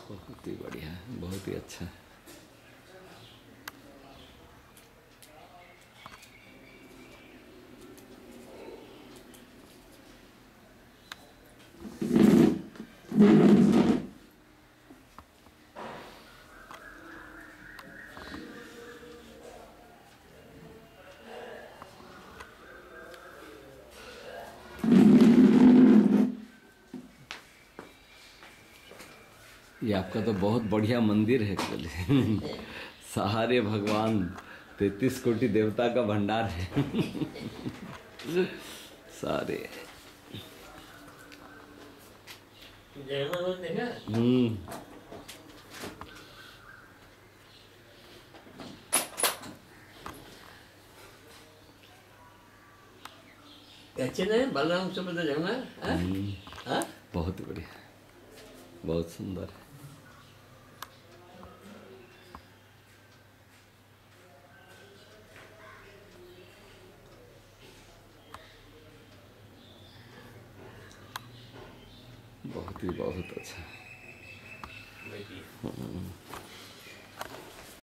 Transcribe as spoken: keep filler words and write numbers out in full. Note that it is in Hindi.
बहुत ही बढ़िया, बहुत ही अच्छा। ये आपका तो बहुत बढ़िया मंदिर है एक्चुअली। सहारे भगवान, तैतीस कोटि देवता का भंडार है। सारे हम्म अच्छे नहीं बलराम सुभद्रा जगन्नाथ, हाँ बहुत बढ़िया, बहुत सुंदर है। बहुत ही बहुत अच्छा।